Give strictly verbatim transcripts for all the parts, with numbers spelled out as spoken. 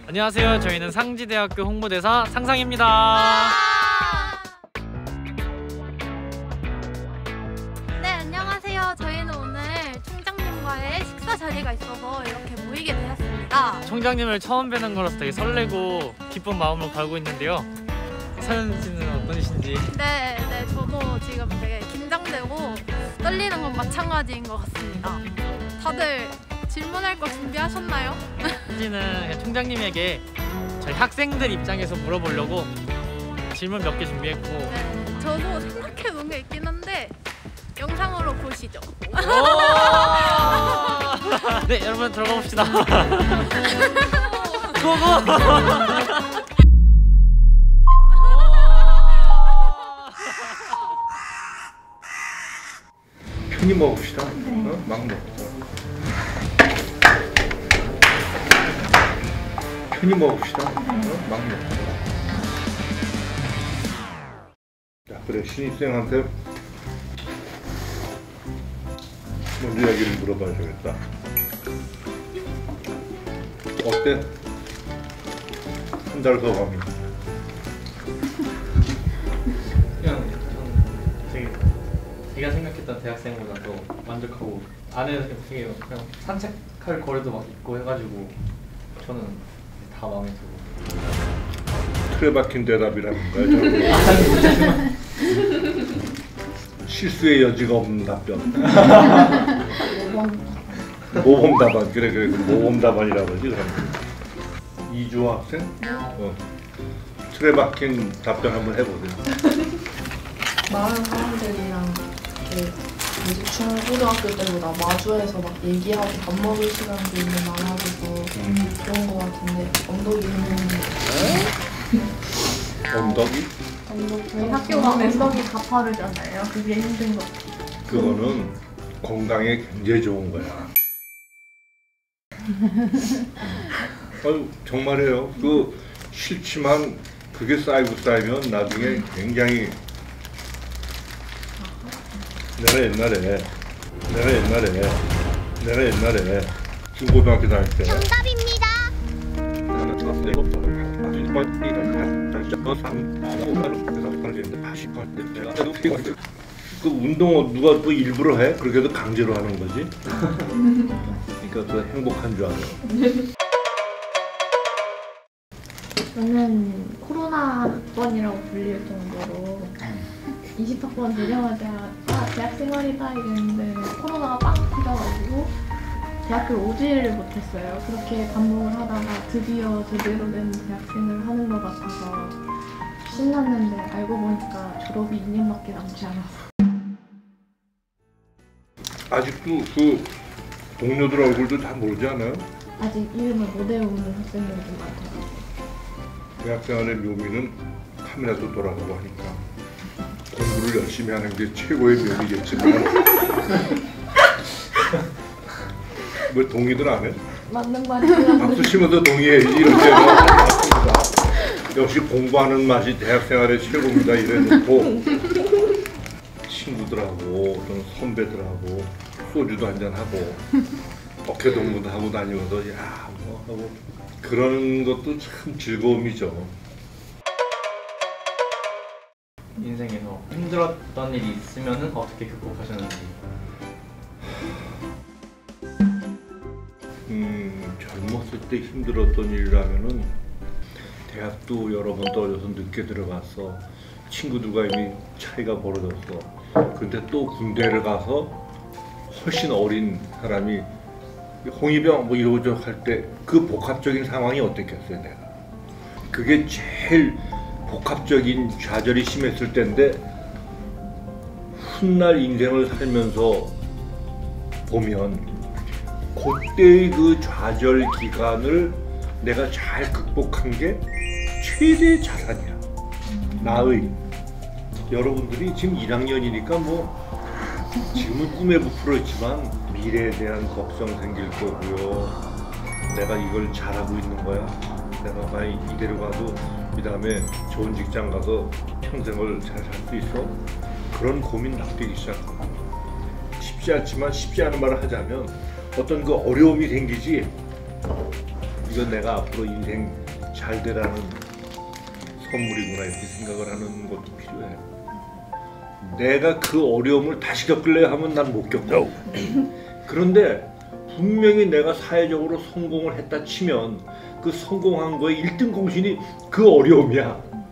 안녕하세요. 저희는 상지대학교 홍보대사 상상입니다. 네, 안녕하세요. 저희는 오늘 총장님과의 식사 자리가 있어서 이렇게 모이게 되었습니다. 총장님을 처음 뵈는 거라서 되게 설레고 기쁜 마음을 가지고 있는데요. 서연 씨는 어떠신지? 네, 네, 저도 지금 되게 긴장되고 떨리는 건 마찬가지인 것 같습니다. 다들 질문할 거 준비하셨나요? 씨는 총장님에게 저희 학생들 입장에서 물어보려고 질문 몇 개 준비했고. 네, 저도 생각해 놓은 게 있긴 한데 영상으로 보시죠. 네, 여러분 들어가 봅시다. 고고! 편히 먹읍시다. 어? 막 먹어. 편히 먹읍시다. 어? 막 먹어. 자, 그래, 신입생한테 먼저 이야기를 물어봐줘야겠다. 어때? 한 달 소감이? 그냥 되게 제가 생각했던 대학생보다 더 만족하고, 안에 되게 그냥 산책할 거리도 막 있고 해가지고 저는 다 마음에 들고. 틀에 박힌 대답이라는 거야. 실수의 여지가 없는 답변. 모범 답안. 그래 그래 모범 답안이라고 그러지. 이주 학생? 어. 틀에 박힌 답변 한번 해보세요. 많은 사람들이랑 이렇게 뭐지 중고등학교 때보다 마주해서 막 얘기하고 밥 먹을 시간도 있는 많아져서 음. 좋은 것 같은데 언덕이 있는 언덕이? 언덕 저희 학교가 언덕이 가파르잖아요. 그게 힘든 것 같아요. 그거는 건강에 굉장히 좋은 거야. 아유 정말이에요. 그 싫지만 그게 쌓이고 쌓이면 나중에 굉장히. 내가 옛날에 내가 옛날에 내가 옛날에 중고등학교 다닐 때 정답입니다. 그 운동 누가 또 일부러 해? 그렇게 해도 강제로 하는 거지. 그러니까 그 행복한 줄 알아. 저는 코로나 학번이라고 불릴 정도로 이십 학번 되자마자 아 대학 생활이다 이랬는데 코로나가 빵 터져가지고 대학교를 오지를 못했어요. 그렇게 반복을 하다가 드디어 제대로 된 대학생을 하는 것 같아서 신났는데 알고 보니까 졸업이 이 년밖에 남지 않아서. 아직도 그 동료들 얼굴도 다 모르지 않아요? 아직 이름을 못 외우는 학생들이 좀 많더라고요. 대학생활의 묘미는 카메라도 돌아가고 하니까 공부를 열심히 하는 게 최고의 묘미겠지만 왜 동의들 안 해? 맞는 말이긴 박수 치면서 동의해야지. 이럴 때는 맞습니다. 역시 공부하는 맛이 대학생활의 최고입니다. 이래놓고 친구들하고 또는 선배들하고 소주도 한잔하고 어깨동무도 하고 다니면서 야 뭐 하고 그러는 것도 참 즐거움이죠. 인생에서 힘들었던 일이 있으면은 어떻게 극복하셨는지. 음, 젊었을 때 힘들었던 일이라면은 대학도 여러 번 떨어져서 늦게 들어갔어. 친구들과 이미 차이가 벌어졌어. 근데 또 군대를 가서 훨씬 어린 사람이 홍위병 뭐 이러고 저 할 때 그 복합적인 상황이 어땠겠어요, 내가. 그게 제일 복합적인 좌절이 심했을 때인데 훗날 인생을 살면서 보면 그때의 그 좌절 기간을 내가 잘 극복한 게 최대의 자산이야. 나의. 여러분들이 지금 일 학년이니까 뭐 지금은 꿈에 부풀어 있지만 미래에 대한 걱정 생길 거고요. 내가 이걸 잘하고 있는 거야. 내가 만약 이대로 가도 그 다음에 좋은 직장 가서 평생을 잘 살 수 있어? 그런 고민 납득이 시작하고. 쉽지 않지만 쉽지 않은 말을 하자면 어떤 그 어려움이 생기지. 이거 이거 내가 앞으로 인생 잘 되라는 선물이구나 이렇게 생각을 하는 것도 필요해. 내가 그 어려움을 다시 겪을래 하면 난 못 겪어. 그런데 분명히 내가 사회적으로 성공을 했다 치면 그 성공한 거에 일 등 공신이 그 어려움이야.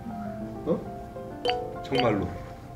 어? 정말로.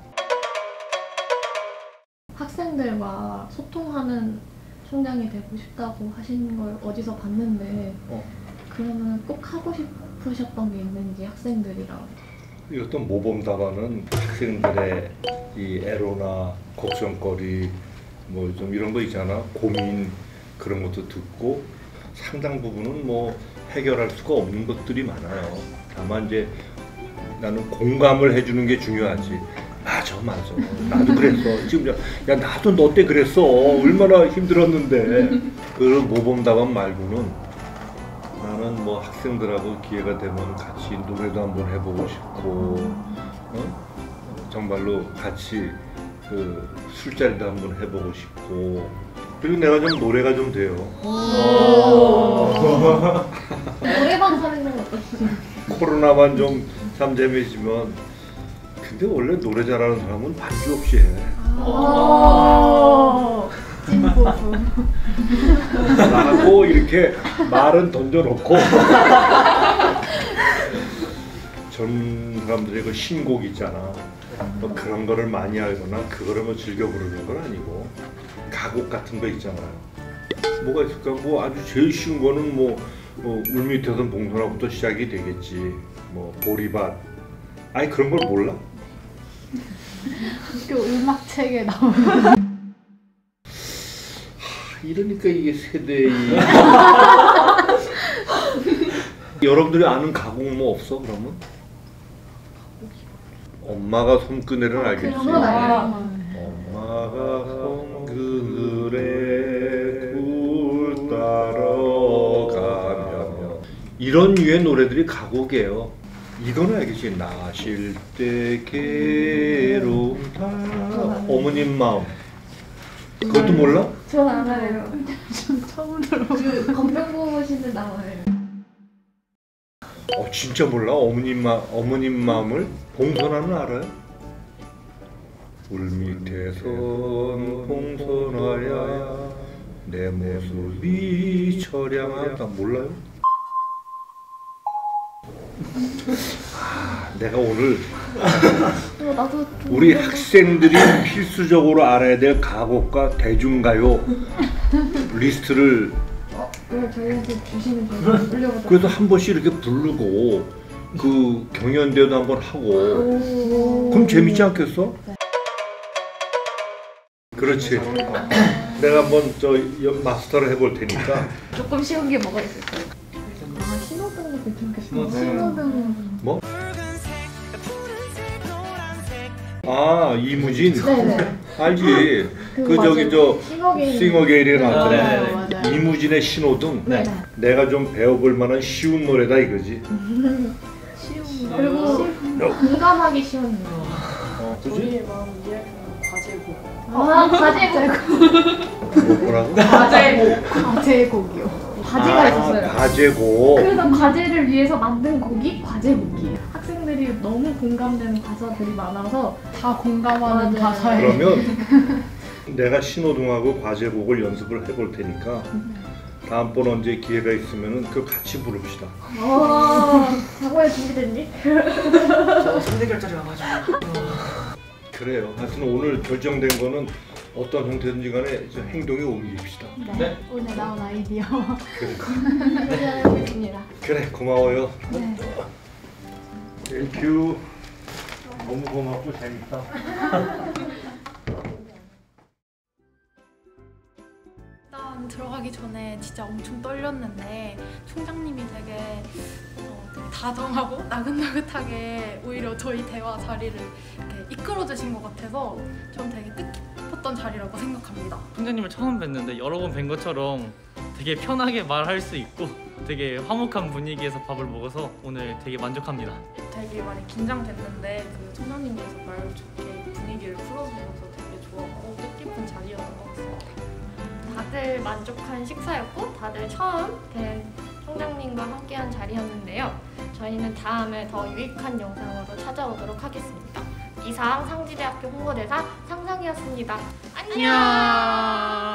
학생들과 소통하는 총장이 되고 싶다고 하신 걸 어디서 봤는데 어. 그러면 꼭 하고 싶으셨던 게 있는지 학생들이랑. 이 어떤 모범 답안은 학생들의 이 애로나 걱정거리 뭐 좀 이런 거 있잖아. 고민 그런 것도 듣고 상당 부분은 뭐 해결할 수가 없는 것들이 많아요. 다만 이제 나는 공감을 해주는 게 중요하지. 맞아 맞아 나도 그랬어. 지금 야 나도 너 때 그랬어. 얼마나 힘들었는데. 그 모범 답안 말고는 나는 뭐 학생들하고 기회가 되면 같이 노래도 한번 해보고 싶고 어? 정말로 같이 그 술자리도 한번 해보고 싶고 그리고 내가 좀 노래가 좀 돼요. 노래방 하는 건 어떠세요? 코로나만 좀 잠잠해지면 근데 원래 노래 잘하는 사람은 반주 없이 해. 찐보수. 라고 이렇게 말은 던져놓고 전 사람들의 그 신곡 있잖아. 뭐 그런 거를 많이 알거나 그거를 뭐 즐겨 부르는 건 아니고 가곡 같은 거 있잖아요. 뭐가 있을까? 뭐 아주 제일 쉬운 거는 뭐, 뭐 울밑에선 봉선화부터 시작이 되겠지. 뭐 보리밭. 아니 그런 걸 몰라? 학교 음악 책에 나오는. 이러니까 이게 세대의 여러분들이 아는 가곡 뭐 없어 그러면? 엄마가 손그네를 알겠지? 그건 알아요. 엄마가 손그네 굴 따라가면 이런 류의 노래들이 가곡이에요. 이거는 알겠지? 나실 때 괴롭다 어머님 마음 그것도 몰라? 전 알아요. 전 처음 들어. 그 건명보시는 나와요. 어 진짜 몰라? 어머님 마 어머님 마음을 봉선화는 알아요? 울밑에선 봉선화야 내 모습이 처량하다 몰라요? 아 내가 오늘 어, 나도 우리 학생들이 필수적으로 알아야 될 가곡과 대중가요 리스트를 그걸 저희한테 주시면 저희가 불려보도록. 그래서 한 번씩 이렇게 부르고 그 경연대회도 한번 하고 그럼 재밌지 않겠어? 그렇지. 내가 한번 저 마스터를 해볼 테니까. 조금 쉬운 게 뭐가 있을까요? 아 신호등도 괜찮겠다. 신호등. 신호등. 뭐? 아 이무진. 네네. 알지. 그 그 저기 저 싱어게인. 싱어게인에 아, 나왔잖아. 네. 맞아요. 이무진의 신호등. 네. 내가 좀 배워볼 만한 쉬운 노래다 이거지. 쉬운 거. 그리고 공감하기 쉬운 거. 어, 그지? 우리의 마음 이야기하는 과제곡. 아 과제곡. 뭐라고? 과제곡. 과제곡이요. 과제가 아, 있었어요. 과제곡. 그래서 과제를 위해서 만든 곡이 과제곡이에요. 학생들이 너무 공감되는 가사들이 많아서 다 공감하는 맞아요. 가사에 그러면 내가 신호등하고 과제곡을 연습을 해볼 테니까 다음번 언제 기회가 있으면 그 같이 부릅시다. 어, 장모에 준비됐니? 저 삼 대결짜리 와가지고 그래요. 하여튼 오늘 결정된 거는 어떤 형태든지 간에 저 행동에 옮깁시다. 네. 오늘 나온 아이디어 그래. 기대하겠습니다. 그래 고마워요. 네. 땡큐. 너무 고맙고 재밌다. 일단 들어가기 전에 진짜 엄청 떨렸는데 총장님이 되게, 어, 되게 다정하고 나긋나긋하게 오히려 저희 대화 자리를 이렇게 이끌어 주신 것 같아서 전 되게 뜻깊었던 자리라고 생각합니다. 총장님을 처음 뵀는데 여러 번 뵌 것처럼 되게 편하게 말할 수 있고 되게 화목한 분위기에서 밥을 먹어서 오늘 되게 만족합니다. 되게 많이 긴장됐는데 그 총장님께서 말 좋게 분위기를 풀어주셔서 되게 좋았고 뜻깊은 자리였던 것 같습니다. 다들 만족한 식사였고 다들 처음 된 총장님과 함께한 자리였는데요. 저희는 다음에 더 유익한 영상으로 찾아오도록 하겠습니다. 이상 상지대학교 홍보대사 상상이었습니다. 안녕!